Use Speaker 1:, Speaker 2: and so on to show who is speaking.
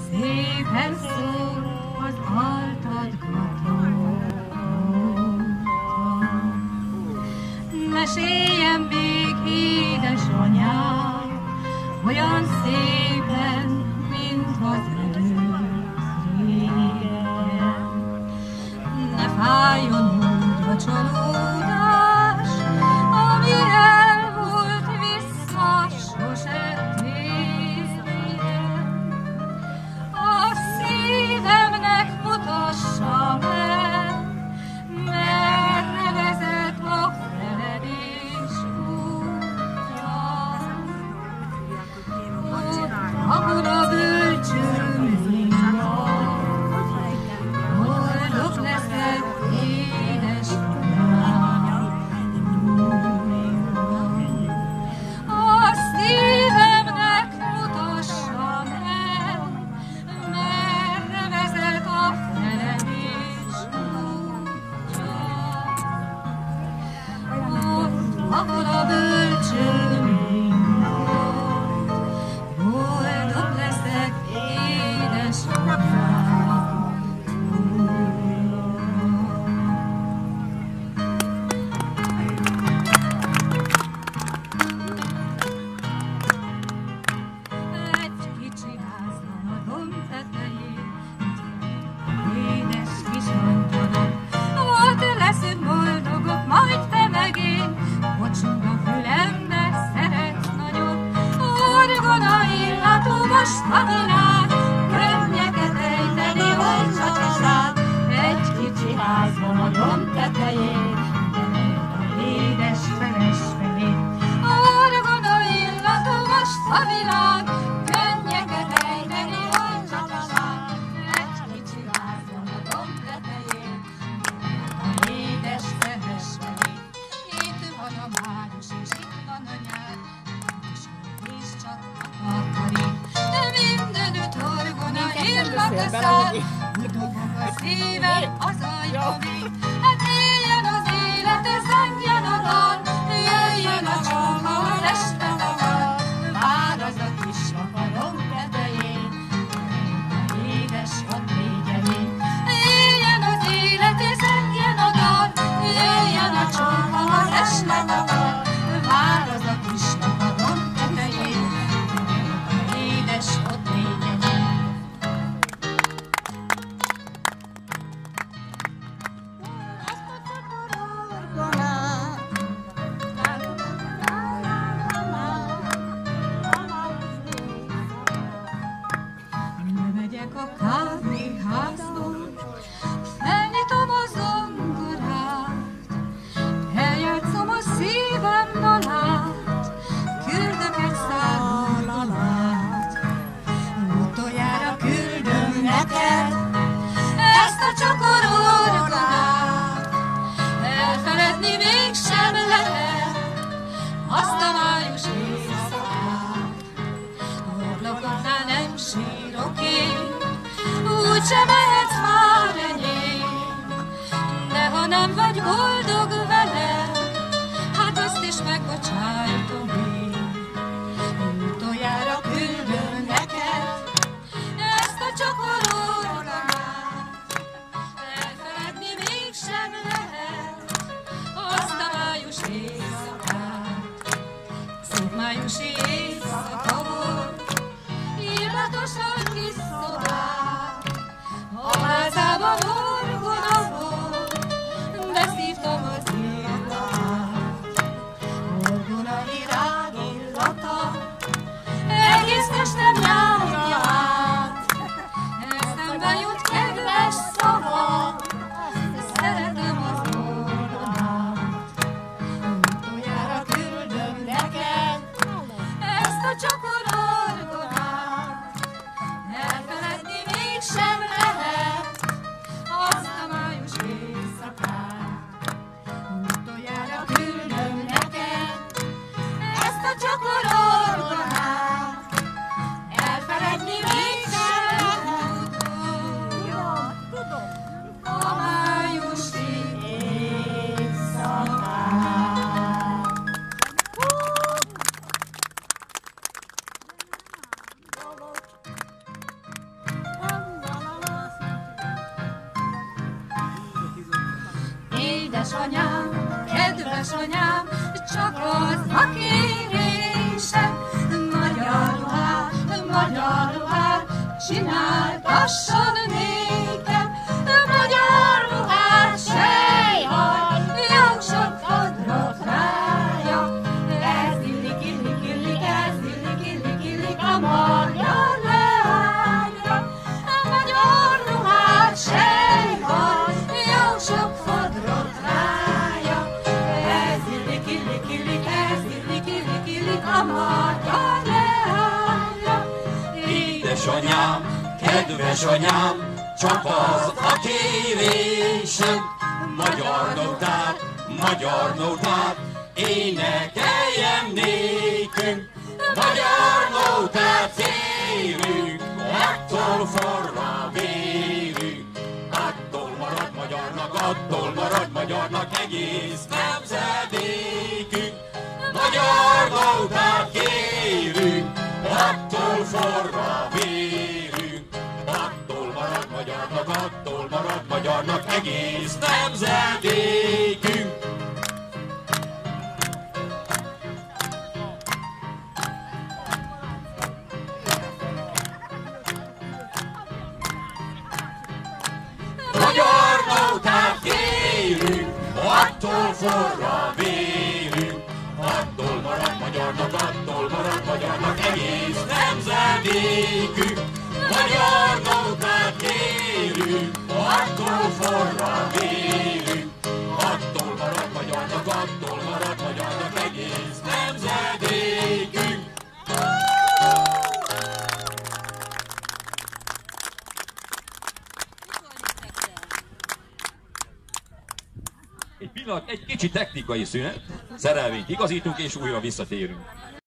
Speaker 1: szépen szól az altatgató. Meséljen még édesanyám, olyan szépen, mint az előtt régen. Ne fájjon úgy a csalódás, ami elmúlt vissza sose térjen. A szívemnek mutassa meg, merre vezet a feledés útja. Ahol a bölcsőmény van, boldog leszek, édesanyám. A szívemnek mutassa meg, merre vezet a feledés útja. Ahol a bölcsőmény van, boldog leszek, édesanyám. Egy kicsi házban a domb tetején, édes kis angyalok, ott leszünk boldogok, majd te meg én. Kocsunk a fülembe, szeretsz nagyon, orgona illatú most a világ, könnyeket ejteni, hogy csacsaság. Egy kicsi házban a domb tetején, édes feles felé, orgona illatú most a világ, könnyeket ejteni, hogy csacsaság. Egy kicsi házban a domb tetején, édes feles felé. Itt van a május és itt van a nyár, és csak akarít. De mindenütt orgona illat a szár, dobog a szívem az ajtóig. Hát éljen az élet, zengjen a dal, jöjjön a csóka, az este dagal. Vár az a kis a domb tetején, édes hat légyedén. Éljen az élet, zengjen a dal, jöjjön a csóka, az este dagal. Vár az a kis a domb tetején, édes hat légyedén. Megyek a kávéházba, felnyitom a zongorát, eljátszom a szívem dalát, küldök egy szál dalát. Utoljára küldöm neked ezt a csokor orgonát, elfeledni mégsem lehet azt a május éjszakát. Ablakoknál nem sírok én, úgysem mehetsz már enyém, de ha nem vagy boldog velem, hát azt is megbocsájtom én. Utoljára küldöm neked ezt a csokor orgonát, elfeledni mégsem lehet azt a május éjszakát. Szép májusi éjszaka volt, illatosan kis szobák, a házában orgona volt, beszívtam az illatát. Orgona virág illata, egész testem nyárja át. Eszembe jut kedves szava, szeretem az orgonát. Utoljára küldöm neked ezt a csokor orgonát, elfeledni kedves anyám, csak az a kérésem, magyar ruhát, csináltasson nékem, magyar ruhát, sejhaj, jó sok fodrot rája. Ez illik, illik, illik, ez illik, illik, illik a magyar leányra. Magyar ruhát, sejhaj, jó sok fodrot rája. Ez illik, illik, illik, ez illik, illik, illik a magyar leányra.
Speaker 2: Édesanyám, kedves anyám, csak az a kérésem, magyar nótát, énekeljem nékünk. Magyar nótát kérünk, attól forr a vérünk. Attól marad magyarnak egész nemzedékünk. Magyar nótát kérünk, attól forr a vérünk. Attól marad magyarnak egész nemzedékünk. Magyar nótát kérünk, attól forr a vérünk. Attól marad magyarnak egész nemzedékünk. Magyar nótát kérünk, attól forr a vérünk. Attól marad magyarnak egész nemzedékünk. Egy pillanat, egy kicsi technikai szünet, szerelvényt igazítunk és újra visszatérünk.